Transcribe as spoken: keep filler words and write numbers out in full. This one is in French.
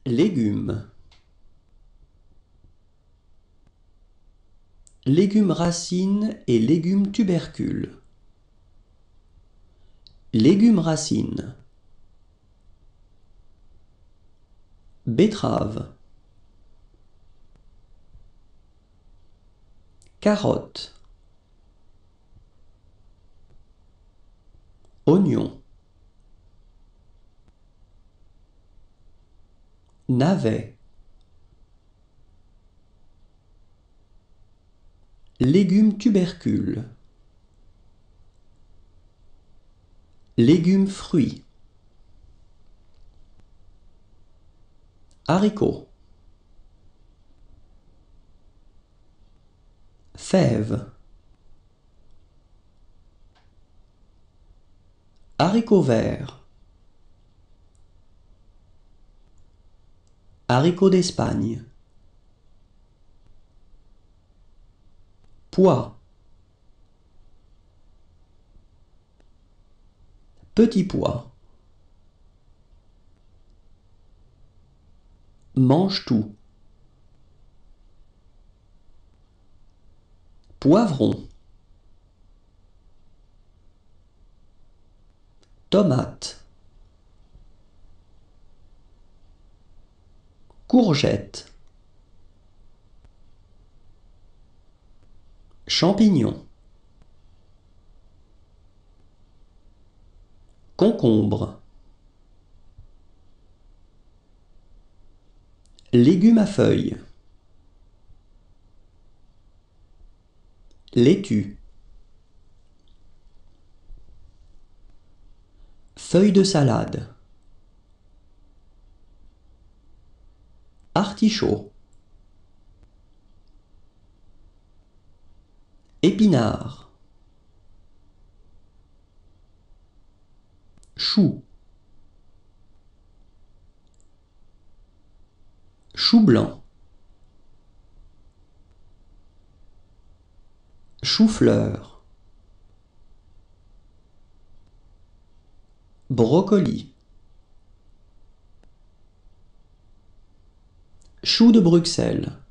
Légumes. Légumes racines et légumes tubercules. Légumes racines. Betterave. Carotte. Oignon. Navet. Légumes tubercules. Légumes fruits. Haricots. Fèves. Haricots verts. Haricots d'Espagne. Pois. Petits pois. Mange-tout. Poivron. Tomate. Courgette. Champignons. Concombre. Légumes à feuilles. Laitue. Feuilles de salade. Artichaut. Épinards. Chou. Chou blanc. Chou-fleur. Brocoli. Chou de Bruxelles.